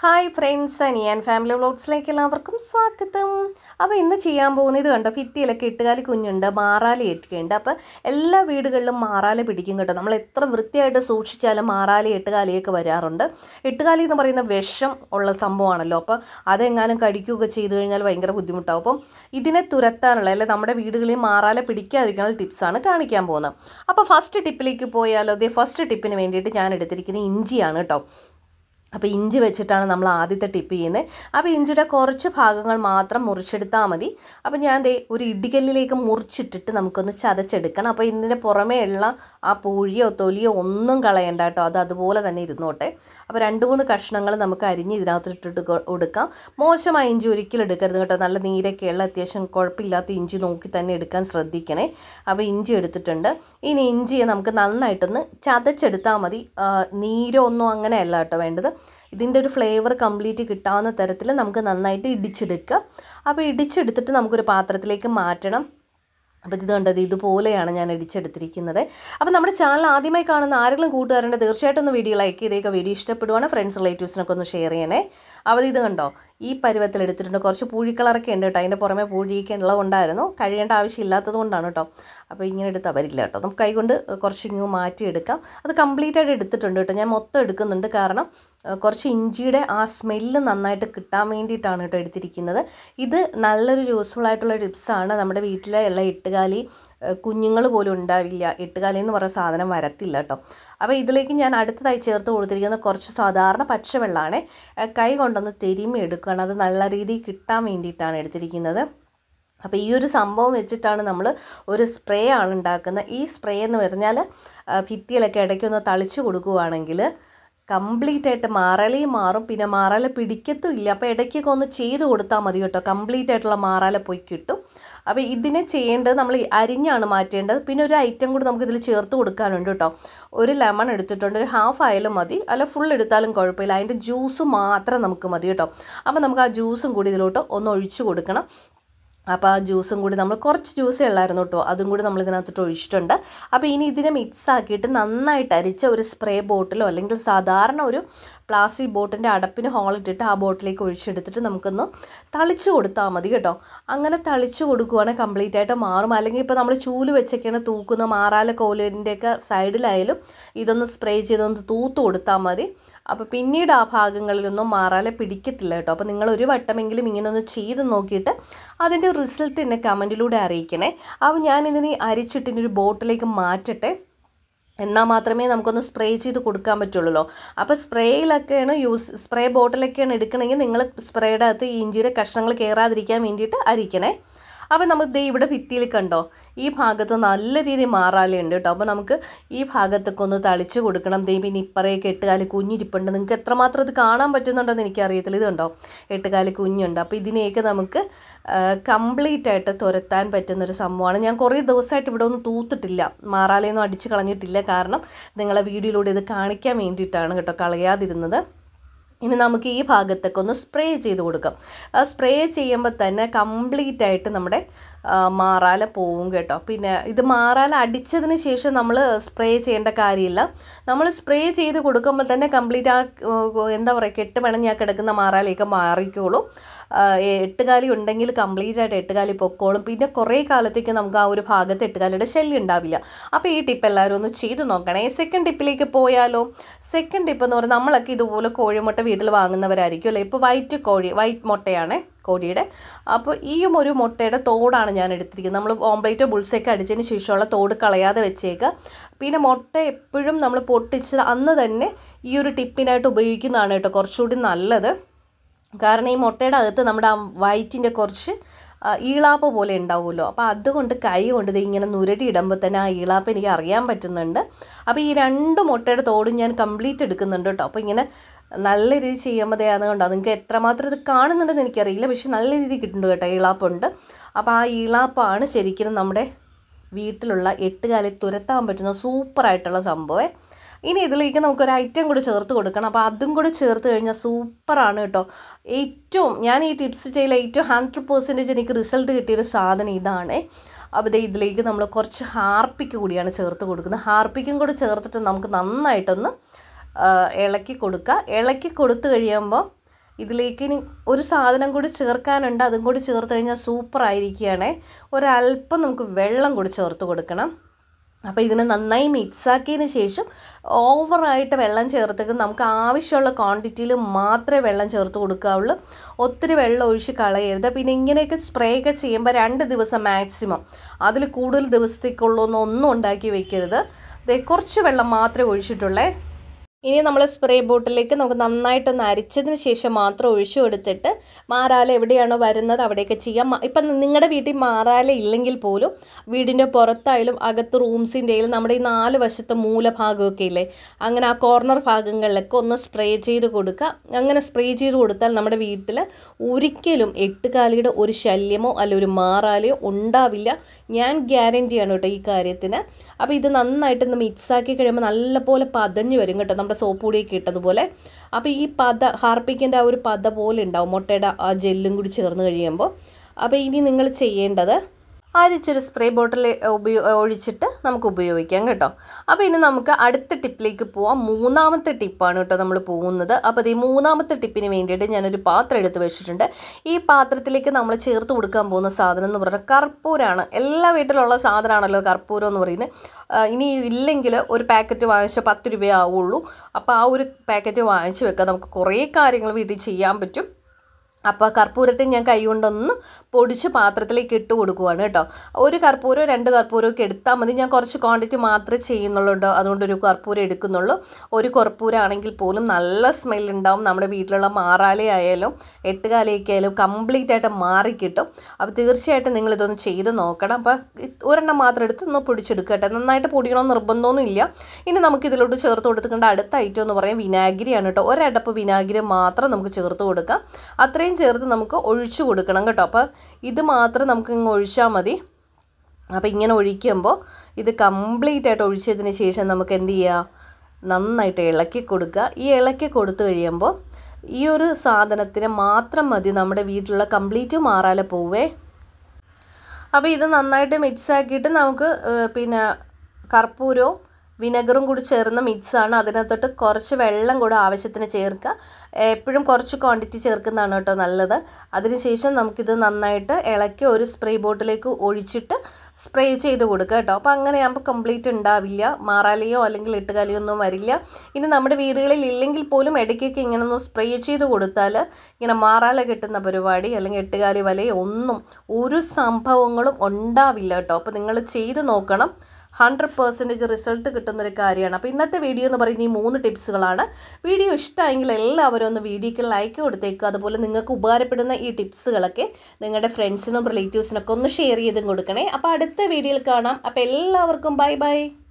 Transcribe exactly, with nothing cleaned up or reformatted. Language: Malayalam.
ഹായ് ഫ്രണ്ട്സ്, അനിയൻ ഫാമിലി വ്ലോഗ്സിലേക്ക് എല്ലാവർക്കും സ്വാഗതം. അപ്പോൾ ഇന്ന് ചെയ്യാൻ പോകുന്നത് ഇത് കണ്ടോ, ഭിത്തിയിലൊക്കെ എട്ടുകാലി കുഞ്ഞുണ്ട്, മാറാല ഇട്ടിട്ടുണ്ട്. അപ്പോൾ എല്ലാ വീടുകളിലും മാറാല പിടിക്കും കേട്ടോ. നമ്മൾ എത്ര വൃത്തിയായിട്ട് സൂക്ഷിച്ചാലും മാറാല എട്ടുകാലിയൊക്കെ വരാറുണ്ട്. എട്ടുകാലി എന്ന് പറയുന്ന വിഷം ഉള്ള സംഭവമാണല്ലോ. അപ്പോൾ അതെങ്ങാനും കടിക്കുകയൊക്കെ ചെയ്തു കഴിഞ്ഞാൽ ഭയങ്കര ബുദ്ധിമുട്ടാവും. അപ്പം ഇതിനെ തുരത്താനുള്ള, അല്ലെ നമ്മുടെ വീടുകളിൽ മാറാല പിടിക്കാതിരിക്കാനുള്ള ടിപ്സാണ് കാണിക്കാൻ പോകുന്നത്. അപ്പോൾ ഫസ്റ്റ് ടിപ്പിലേക്ക് പോയാലോ. അതേ ഫസ്റ്റ് ടിപ്പിന് വേണ്ടിയിട്ട് ഞാൻ എടുത്തിരിക്കുന്നത് ഇഞ്ചിയാണ് കേട്ടോ. അപ്പോൾ ഇഞ്ചി വെച്ചിട്ടാണ് നമ്മൾ ആദ്യത്തെ ടിപ്പ് ചെയ്യുന്നത്. അപ്പോൾ ഇഞ്ചിയുടെ കുറച്ച് ഭാഗങ്ങൾ മാത്രം മുറിച്ചെടുത്താൽ മതി. അപ്പോൾ ഞാൻ ദേ ഒരു ഇടികല്ലിലേക്ക് മുറിച്ചിട്ടിട്ട് നമുക്കൊന്ന് ചതച്ചെടുക്കണം. അപ്പോൾ ഇതിൻ്റെ പുറമേ ഉള്ള ആ പൂഴിയോ തൊലിയോ ഒന്നും കളയണ്ട കേട്ടോ, അത് അതുപോലെ തന്നെ ഇരുന്നോട്ടെ. അപ്പോൾ രണ്ട് മൂന്ന് കഷ്ണങ്ങൾ നമുക്ക് അരിഞ്ഞ് ഇതിനകത്ത് ഇട്ടിട്ട് കൊടുക്കാം. മോശമായ ഇഞ്ചി ഒരിക്കലും എടുക്കരുത് കേട്ടോ. നല്ല നീരൊക്കെയുള്ള അത്യാവശ്യം കുഴപ്പമില്ലാത്ത ഇഞ്ചി നോക്കി തന്നെ എടുക്കാൻ ശ്രദ്ധിക്കണേ. അപ്പോൾ ഇഞ്ചി എടുത്തിട്ടുണ്ട്. ഇനി ഇഞ്ചിയെ നമുക്ക് നന്നായിട്ടൊന്ന് ചതച്ചെടുത്താൽ മതി. നീരോ ഒന്നും അങ്ങനെയല്ല കേട്ടോ വേണ്ടത്. ഇതിൻ്റെ ഒരു ഫ്ലേവർ കംപ്ലീറ്റ് കിട്ടാവുന്ന തരത്തിൽ നമുക്ക് നന്നായിട്ട് ഇടിച്ചെടുക്കുക. അപ്പോൾ ഇടിച്ചെടുത്തിട്ട് നമുക്കൊരു പാത്രത്തിലേക്ക് മാറ്റണം. അപ്പോൾ ഇത് കണ്ടത് ഇതുപോലെയാണ് ഞാൻ ഇടിച്ചെടുത്തിരിക്കുന്നത്. അപ്പോൾ നമ്മുടെ ചാനൽ ആദ്യമായി കാണുന്ന ആരെങ്കിലും കൂട്ടുകാരുണ്ട്, തീർച്ചയായിട്ടും ഒന്ന് വീഡിയോ ലൈക്ക് ചെയ്തേക്കുക. വീഡിയോ ഇഷ്ടപ്പെടുവാണ് ഫ്രണ്ട്സ് റിലേറ്റീവ്സിനൊക്കെ ഒന്ന് ഷെയർ ചെയ്യണേ. അപ്പോൾ ഇത് കണ്ടോ, ഈ പരുവത്തിൽ എടുത്തിട്ടുണ്ട്. കുറച്ച് പൂഴിക്കളറൊക്കെ ഉണ്ട് കേട്ടോ. അതിൻ്റെ പുറമെ പൂഴിയൊക്കെ ഉള്ളതുകൊണ്ടായിരുന്നു, കഴിയേണ്ട ആവശ്യമില്ലാത്തത് കൊണ്ടാണ് കേട്ടോ. അപ്പോൾ ഇങ്ങനെ എടുത്താൽ വരില്ല കേട്ടോ. നമുക്ക് കൈ കൊണ്ട് കുറച്ച് ഇങ്ങ് മാറ്റിയെടുക്കാം. അത് കംപ്ലീറ്റ് ആയിട്ട് എടുത്തിട്ടുണ്ട് കേട്ടോ. ഞാൻ മൊത്തം എടുക്കുന്നുണ്ട്, കാരണം കുറച്ച് ഇഞ്ചിയുടെ ആ സ്മെല്ല് നന്നായിട്ട് കിട്ടാൻ വേണ്ടിയിട്ടാണ് കേട്ടോ എടുത്തിരിക്കുന്നത്. ഇത് നല്ലൊരു യൂസ്ഫുൾ ആയിട്ടുള്ള ടിപ്സാണ്. നമ്മുടെ വീട്ടിലെ ഉള്ള എട്ടുകാലി കുഞ്ഞുങ്ങൾ പോലും ഉണ്ടാവില്ല, എട്ടുകാലി എന്ന് പറയുന്ന സാധനം വരത്തില്ല കേട്ടോ. അപ്പോൾ ഇതിലേക്ക് ഞാൻ അടുത്തതായി ചേർത്ത് കൊടുത്തിരിക്കുന്ന കുറച്ച് സാധാരണ പച്ചവെള്ളമാണ്. കൈ കൊണ്ടൊന്ന് തിരുമ്മി എടുക്കുകയാണ്. അത് നല്ല രീതിയിൽ കിട്ടാൻ വേണ്ടിയിട്ടാണ് എടുത്തിരിക്കുന്നത്. അപ്പോൾ ഈ ഒരു സംഭവം വെച്ചിട്ടാണ് നമ്മൾ ഒരു സ്പ്രേ ആണ് ഉണ്ടാക്കുന്നത്. ഈ സ്പ്രേ എന്ന് പറഞ്ഞാൽ ഭിത്തിയിലൊക്കെ ഇടയ്ക്കൊന്ന് തളിച്ച് കൊടുക്കുകയാണെങ്കിൽ കംപ്ലീറ്റ് ആയിട്ട് മാറാലയും മാറും, പിന്നെ മാറാല പിടിക്കത്തും ഇല്ല. അപ്പോൾ ഇടയ്ക്കൊക്കെ ഒന്ന് ചെയ്ത് കൊടുത്താൽ മതി കേട്ടോ, കംപ്ലീറ്റ് ആയിട്ടുള്ള മാറാല പോയി കിട്ടും. അപ്പോൾ ഇതിനെ ചെയ്യേണ്ടത് നമ്മൾ അരിഞ്ഞാണ് മാറ്റേണ്ടത്. പിന്നെ ഒരു ഐറ്റം കൂടി നമുക്കിതിൽ ചേർത്ത് കൊടുക്കാനുണ്ട് കേട്ടോ. ഒരു ലെമൺ എടുത്തിട്ടുണ്ട്, ഒരു ഹാഫ് ആയാലും മതി, അല്ല ഫുൾ എടുത്താലും കുഴപ്പമില്ല. അതിൻ്റെ ജ്യൂസ് മാത്രം നമുക്ക് മതി കേട്ടോ. അപ്പോൾ നമുക്ക് ആ ജ്യൂസും കൂടി ഇതിലോട്ട് ഒന്ന് ഒഴിച്ചു കൊടുക്കണം. അപ്പോൾ ആ ജ്യൂസും കൂടി നമ്മൾ കുറച്ച് ജ്യൂസേ ഉള്ളായിരുന്നു കേട്ടോ, അതും കൂടി നമ്മൾ ഇതിനകത്തിട്ട് ഒഴിച്ചിട്ടുണ്ട്. അപ്പോൾ ഇനി ഇതിനെ മിക്സ് ആക്കിയിട്ട് നന്നായിട്ട് അരിച്ച ഒരു സ്പ്രേ ബോട്ടിലോ അല്ലെങ്കിൽ സാധാരണ ഒരു പ്ലാസ്റ്റിക് ബോട്ടിൻ്റെ അടപ്പിന് ഹോളിട്ടിട്ട് ആ ബോട്ടിലേക്ക് ഒഴിച്ചെടുത്തിട്ട് നമുക്കൊന്ന് തളിച്ച് കൊടുത്താൽ മതി കേട്ടോ. അങ്ങനെ തളിച്ച് കൊടുക്കുകയാണെങ്കിൽ കംപ്ലീറ്റ് ആയിട്ട് മാറും. അല്ലെങ്കിൽ ഇപ്പോൾ നമ്മൾ ചൂല് വെച്ചൊക്കെയാണ് തൂക്കുന്ന മാറാല കോലിൻ്റെയൊക്കെ സൈഡിലായാലും ഇതൊന്ന് സ്പ്രേ ചെയ്തൊന്ന് തൂത്ത് കൊടുത്താൽ മതി. അപ്പോൾ പിന്നീട് ആ ഭാഗങ്ങളിലൊന്നും മാറാല പിടിക്കത്തില്ല കേട്ടോ. അപ്പോൾ നിങ്ങൾ ഒരു വട്ടമെങ്കിലും ഇങ്ങനെ ഒന്ന് ചെയ്ത് നോക്കിയിട്ട് അതിൻ്റെ റിസൾട്ട് എന്നെ കമൻറ്റിലൂടെ അറിയിക്കണേ. അപ്പോൾ ഞാനിതിന് അരിച്ചിട്ടിനൊരു ബോട്ടിലേക്ക് മാറ്റട്ടെ, എന്നാൽ മാത്രമേ നമുക്കൊന്ന് സ്പ്രേ ചെയ്ത് കൊടുക്കാൻ പറ്റുള്ളൂ. അപ്പോൾ സ്പ്രേയിലൊക്കെയാണ് യൂസ് സ്പ്രേ ബോട്ടിലൊക്കെയാണ് എടുക്കണമെങ്കിൽ നിങ്ങൾ സ്പ്രേയുടെ അകത്ത് ഈ ഇഞ്ചിയുടെ കഷ്ണങ്ങൾ കയറാതിരിക്കാൻ വേണ്ടിയിട്ട് അരിക്കണേ. അപ്പോൾ നമുക്ക് ദേ ഇവിടെ ഭിത്തിയിൽ കണ്ടോ, ഈ ഭാഗത്ത് നല്ല രീതിയിൽ മാറാലുണ്ട് കേട്ടോ. അപ്പോൾ നമുക്ക് ഈ ഭാഗത്തൊക്കെ ഒന്ന് തളിച്ച് കൊടുക്കണം. ദേ പിന്നെ ഇപ്പറയൊക്കെ എട്ടുകാലി കുഞ്ഞിരിപ്പുണ്ട്. നിങ്ങൾക്ക് എത്രമാത്രം ഇത് കാണാൻ പറ്റുന്നുണ്ടെന്ന് എനിക്കറിയത്തില്ല. ഇത് കണ്ടോ, എട്ടുകാലി കുഞ്ഞുണ്ട്. അപ്പോൾ ഇതിനെയൊക്കെ നമുക്ക് കംപ്ലീറ്റ് ആയിട്ട് തുരത്താൻ പറ്റുന്നൊരു സംഭവമാണ്. ഞാൻ കുറേ ദിവസമായിട്ട് ഇവിടെ ഒന്നും തൂത്തിട്ടില്ല, മാറാലയൊന്നും അടിച്ച് കളഞ്ഞിട്ടില്ല, കാരണം നിങ്ങളെ വീഡിയോയിലൂടെ ഇത് കാണിക്കാൻ വേണ്ടിയിട്ടാണ് കേട്ടോ കളയാതിരുന്നത്. ഇനി നമുക്ക് ഈ ഭാഗത്തൊക്കെ ഒന്ന് സ്പ്രേ ചെയ്ത് കൊടുക്കാം. സ്പ്രേ ചെയ്യുമ്പോൾ തന്നെ കംപ്ലീറ്റ് ആയിട്ട് നമ്മുടെ മാറാല പോവും കേട്ടോ. പിന്നെ ഇത് മാറാല അടിച്ചതിന് ശേഷം നമ്മൾ സ്പ്രേ ചെയ്യേണ്ട കാര്യമില്ല. നമ്മൾ സ്പ്രേ ചെയ്ത് കൊടുക്കുമ്പോൾ തന്നെ കംപ്ലീറ്റ് ആ എന്താ പറയുക കെട്ട് പിണഞ്ഞാൽ കിടക്കുന്ന മാറാലയൊക്കെ മാറിക്കോളും. എട്ടുകാലി ഉണ്ടെങ്കിൽ കംപ്ലീറ്റ് ആയിട്ട് എട്ടുകാലി പൊക്കോളും. പിന്നെ കുറേ കാലത്തേക്ക് നമുക്ക് ആ ഒരു ഭാഗത്ത് എട്ടുകാലിയുടെ ശല്യം ഉണ്ടാവില്ല. അപ്പോൾ ഈ ടിപ്പ് എല്ലാവരും ഒന്ന് ചെയ്ത് നോക്കണേ. സെക്കൻഡ് ടിപ്പിലേക്ക് പോയാലോ. സെക്കൻഡ് ടിപ്പ് എന്ന് പറഞ്ഞാൽ നമ്മളൊക്കെ ഇതുപോലെ കോഴിമുട്ട വീട്ടിൽ വാങ്ങുന്നവരായിരിക്കും അല്ലേ. ഇപ്പോൾ വൈറ്റ് കോഴി വൈറ്റ് മുട്ടയാണ് കോഴിയുടെ. അപ്പോൾ ഈ ഒരു മുട്ടയുടെ തോടാണ് ഞാൻ എടുത്തിരിക്കുന്നത്. നമ്മൾ ഓംപ്ലേറ്റോ ബുൾസൊക്കെ അടിച്ചതിന് ശേഷമുള്ള തോട് കളയാതെ വെച്ചേക്കുക. പിന്നെ മുട്ട എപ്പോഴും നമ്മൾ പൊട്ടിച്ച് അന്ന് തന്നെ ഈ ഒരു ടിപ്പിനായിട്ട് ഉപയോഗിക്കുന്നതാണ് കേട്ടോ കുറച്ചുകൂടി നല്ലത്. കാരണം ഈ മുട്ടയുടെ അകത്ത് നമ്മുടെ ആ വൈറ്റിൻ്റെ കുറച്ച് ഈളാപ്പ് പോലെ ഉണ്ടാവുമല്ലോ. അപ്പോൾ അതുകൊണ്ട് കൈ കൊണ്ട് ഇത് ഇങ്ങനെ നുരടി ഇടുമ്പോൾ തന്നെ ആ ഈളാപ്പ് എനിക്ക് അറിയാൻ പറ്റുന്നുണ്ട്. അപ്പോൾ ഈ രണ്ട് മുട്ടയുടെ തോടും ഞാൻ കംപ്ലീറ്റ് എടുക്കുന്നുണ്ട് കേട്ടോ. അപ്പോൾ ഇങ്ങനെ നല്ല രീതിയിൽ ചെയ്യുമ്പോൾ അത് കണ്ടോ, നിങ്ങൾക്ക് എത്രമാത്രം ഇത് കാണുന്നുണ്ടെന്ന് എനിക്കറിയില്ല, പക്ഷെ നല്ല രീതിയിൽ കിട്ടുന്നുണ്ട് കേട്ടോ, ഈളാപ്പുണ്ട്. അപ്പോൾ ആ ഈളാപ്പാണ് ശരിക്കും നമ്മുടെ വീട്ടിലുള്ള എട്ടുകാലി തുരത്താൻ പറ്റുന്ന സൂപ്പറായിട്ടുള്ള സംഭവം. ഇനി ഇതിലേക്ക് നമുക്കൊരു ഐറ്റം കൂടി ചേർത്ത് കൊടുക്കണം. അപ്പോൾ അതും കൂടി ചേർത്ത് കഴിഞ്ഞാൽ സൂപ്പറാണ് കേട്ടോ. ഏറ്റവും ഞാൻ ഈ ടിപ്സ് ചെയ്യൽ ഏറ്റവും ഹൺഡ്രഡ് പെർസെൻറ്റേജ് എനിക്ക് റിസൾട്ട് കിട്ടിയൊരു സാധനം ഇതാണ്. അപ്പോൾ ഇതിലേക്ക് നമ്മൾ കുറച്ച് ഹാർപ്പിക്ക് കൂടിയാണ് ചേർത്ത് കൊടുക്കുന്നത്. ഹാർപ്പിക്കും കൂടി ചേർത്തിട്ട് നമുക്ക് നന്നായിട്ടൊന്ന് ഇളക്കി കൊടുക്കുക. ഇളക്കി കൊടുത്തു കഴിയുമ്പോൾ ഇതിലേക്ക് ഇനി ഒരു സാധനം കൂടി ചേർക്കാനുണ്ട്, അതും കൂടി ചേർത്ത് കഴിഞ്ഞാൽ സൂപ്പർ ആയിരിക്കുകയാണേ. ഒരല്പം നമുക്ക് വെള്ളം കൂടി ചേർത്ത് കൊടുക്കണം. അപ്പോൾ ഇതിനെ നന്നായി മിക്സാക്കിയതിന് ശേഷം ഓവറായിട്ട് വെള്ളം ചേർത്തേക്ക് നമുക്ക് ആവശ്യമുള്ള ക്വാണ്ടിറ്റിയിൽ മാത്രമേ വെള്ളം ചേർത്ത് കൊടുക്കാവുള്ളൂ. ഒത്തിരി വെള്ളം ഒഴിച്ച് കളയരുത്. പിന്നെ ഇങ്ങനെയൊക്കെ സ്പ്രേ ഒക്കെ ചെയ്യുമ്പോൾ രണ്ട് ദിവസം മാക്സിമം, അതിൽ കൂടുതൽ ദിവസത്തേക്കുള്ളൊന്നും ഒന്നും ഉണ്ടാക്കി വെക്കരുത്. ദേ കുറച്ച് വെള്ളം മാത്രമേ ഒഴിച്ചിട്ടുള്ളേ. ഇനി നമ്മൾ സ്പ്രേ ബോട്ടിലേക്ക് നമുക്ക് നന്നായിട്ടൊന്ന് അരിച്ചതിന് ശേഷം മാത്രം ഒഴിച്ചു കൊടുത്തിട്ട് മാറാല എവിടെയാണോ വരുന്നത് അവിടെയൊക്കെ ചെയ്യാം. ഇപ്പം നിങ്ങളുടെ വീട്ടിൽ മാറാല ഇല്ലെങ്കിൽ പോലും വീടിൻ്റെ പുറത്തായാലും അകത്ത് റൂംസിൻ്റെയിലും നമ്മുടെ ഈ നാല് വശത്തെ മൂലഭാഗമൊക്കെ ഇല്ലേ, അങ്ങനെ ആ കോർണർ ഭാഗങ്ങളിലൊക്കെ ഒന്ന് സ്പ്രേ ചെയ്ത് കൊടുക്കുക. അങ്ങനെ സ്പ്രേ ചെയ്ത് കൊടുത്താൽ നമ്മുടെ വീട്ടിൽ ഒരിക്കലും എട്ടുകാലിയുടെ ഒരു ശല്യമോ അല്ല ഒരു മാറാലയോ ഉണ്ടാവില്ല. ഞാൻ ഗ്യാരൻറ്റിയാണ് കേട്ടോ ഈ കാര്യത്തിന്. അപ്പോൾ ഇത് നന്നായിട്ടൊന്ന് മിക്സാക്കി കഴിയുമ്പോൾ നല്ലപോലെ പതഞ്ഞ് വരും കേട്ടോ, നമ്മുടെ സോപ്പ് പൊടിയൊക്കെ ഇട്ടതുപോലെ. അപ്പോൾ ഈ പത ഹാർപ്പിക്കിൻ്റെ ആ ഒരു പത പോലെ ഉണ്ടാവും മുട്ടയുടെ ആ ജെല്ലും കൂടി ചേർന്ന് കഴിയുമ്പോൾ. അപ്പോൾ ഇനി നിങ്ങൾ ചെയ്യേണ്ടത് അരിച്ചൊരു സ്പ്രേ ബോട്ടിൽ ഉപയോ ഒഴിച്ചിട്ട് നമുക്ക് ഉപയോഗിക്കാം കേട്ടോ. അപ്പോൾ ഇനി നമുക്ക് അടുത്ത ടിപ്പിലേക്ക് പോവാം. മൂന്നാമത്തെ ടിപ്പാണ് കേട്ടോ നമ്മൾ പോകുന്നത്. അപ്പോൾ ഈ മൂന്നാമത്തെ ടിപ്പിന് വേണ്ടിയിട്ട് ഞാനൊരു പാത്രം എടുത്ത് വെച്ചിട്ടുണ്ട്. ഈ പാത്രത്തിലേക്ക് നമ്മൾ ചേർത്ത് കൊടുക്കാൻ പോകുന്ന സാധനം എന്ന് പറഞ്ഞാൽ കർപ്പൂരമാണ്. എല്ലാ വീട്ടിലുള്ള സാധനമാണല്ലോ കർപ്പൂരം എന്ന് പറയുന്നത്. ഇനി ഇല്ലെങ്കിൽ ഒരു പാക്കറ്റ് വാങ്ങിച്ചാൽ പത്ത് രൂപയേ ആവുള്ളൂ. അപ്പോൾ ആ ഒരു പാക്കറ്റ് വാങ്ങിച്ച് വെക്കാം. നമുക്ക് കുറേ കാര്യങ്ങൾ വീട്ടിൽ ചെയ്യാൻ പറ്റും. അപ്പോൾ കർപ്പൂരത്തെ ഞാൻ കൈ കൊണ്ടൊന്ന് പൊടിച്ച് പാത്രത്തിലേക്ക് ഇട്ട് കൊടുക്കുവാണ് കേട്ടോ. ഒരു കർപ്പൂരം രണ്ട് കർപ്പൂരമൊക്കെ എടുത്താൽ മതി. ഞാൻ കുറച്ച് ക്വാണ്ടിറ്റി മാത്രമേ ചെയ്യുന്നുള്ളൂ, അതുകൊണ്ട് ഒരു കർപ്പൂരം എടുക്കുന്നുള്ളൂ. ഒരു കർപ്പൂരം ആണെങ്കിൽ പോലും നല്ല സ്മെല്ലുണ്ടാവും. നമ്മുടെ വീട്ടിലുള്ള മാറാലയായാലും എട്ടുകാലയൊക്കെ ആയാലും കംപ്ലീറ്റ് ആയിട്ട് മാറിക്കിട്ടും. അപ്പോൾ തീർച്ചയായിട്ടും നിങ്ങളിതൊന്ന് ചെയ്ത് നോക്കണം. അപ്പോൾ ഒരെണ്ണം മാത്രം എടുത്ത് ഒന്ന് പൊടിച്ചെടുക്കുക കേട്ടോ. നന്നായിട്ട് പൊടിയണമെന്ന് നിർബന്ധമൊന്നും ഇല്ല. ഇനി നമുക്ക് ഇതിലോട്ട് ചേർത്ത് കൊടുത്തിട്ടുണ്ട് അടുത്ത ഐറ്റം എന്ന് പറയാം വിനാഗിരിയാണ് കേട്ടോ. ഒരടപ്പ് വിനാഗിരി മാത്രം നമുക്ക് ചേർത്ത് കൊടുക്കാം. അത്രയും ചേർത്ത് നമുക്ക് ഒഴിച്ചു കൊടുക്കണം കേട്ടോ. അപ്പോൾ ഇത് മാത്രം നമുക്ക് ഇങ്ങ് ഒഴിച്ചാൽ മതി. അപ്പോൾ ഇങ്ങനെ ഒഴിക്കുമ്പോൾ ഇത് കംപ്ലീറ്റ് ആയിട്ട് ഒഴിച്ചതിന് ശേഷം നമുക്ക് എന്ത് ചെയ്യുക, നന്നായിട്ട് ഇളക്കി കൊടുക്കുക. ഈ ഇളക്കി കൊടുത്തു കഴിയുമ്പോൾ ഈ ഒരു സാധനത്തിന് മാത്രം മതി നമ്മുടെ വീട്ടിലുള്ള കംപ്ലീറ്റ് മാറാല പോവേ. അപ്പോൾ ഇത് നന്നായിട്ട് മിക്സ് ആക്കിയിട്ട് നമുക്ക് പിന്നെ കർപ്പൂരവും വിനെഗറും കൂടി ചേർന്ന മിക്സാണ്. അതിനകത്തോട്ട് കുറച്ച് വെള്ളം കൂടെ ആവശ്യത്തിന് ചേർക്കുക. എപ്പോഴും കുറച്ച് ക്വാണ്ടിറ്റി ചേർക്കുന്നതാണ് കേട്ടോ നല്ലത്. അതിനുശേഷം നമുക്കിത് നന്നായിട്ട് ഇളക്കി ഒരു സ്പ്രേ ബോട്ടിലേക്ക് ഒഴിച്ചിട്ട് സ്പ്രേ ചെയ്ത് കൊടുക്കുക കേട്ടോ. അപ്പോൾ അങ്ങനെയാകുമ്പോൾ കംപ്ലീറ്റ് ഉണ്ടാവില്ല, മാറാലയോ അല്ലെങ്കിൽ എട്ടുകാലിയോ ഒന്നും വരില്ല. ഇനി നമ്മുടെ വീടുകളിൽ ഇല്ലെങ്കിൽ പോലും ഇടയ്ക്കൊക്കെ ഇങ്ങനെ ഒന്ന് സ്പ്രേ ചെയ്ത് കൊടുത്താൽ ഇങ്ങനെ മാറാല കിട്ടുന്ന പരിപാടി അല്ലെങ്കിൽ എട്ടുകാലി വലയോ ഒന്നും ഒരു സംഭവങ്ങളും ഉണ്ടാവില്ല കേട്ടോ. അപ്പോൾ നിങ്ങൾ ചെയ്ത് നോക്കണം. ഹൺഡ്രഡ് പെർസെൻറ്റേജ് റിസൾട്ട് കിട്ടുന്നൊരു കാര്യമാണ്. അപ്പോൾ ഇന്നത്തെ വീഡിയോ എന്ന് പറയുന്നത് ഈ മൂന്ന് ടിപ്സുകളാണ്. വീഡിയോ ഇഷ്ടമായെങ്കിൽ എല്ലാവരും ഒന്ന് വീഡിയോയ്ക്ക് ലൈക്ക് കൊടുത്തേക്കുക. അതുപോലെ നിങ്ങൾക്ക് ഉപകാരപ്പെടുന്ന ഈ ടിപ്സുകളൊക്കെ നിങ്ങളുടെ ഫ്രണ്ട്സിനും റിലേറ്റീവ്സിനൊക്കെ ഒന്ന് ഷെയർ ചെയ്തും കൊടുക്കണേ. അപ്പോൾ അടുത്ത വീഡിയോയിൽ കാണാം. അപ്പോൾ എല്ലാവർക്കും ബൈ ബൈ.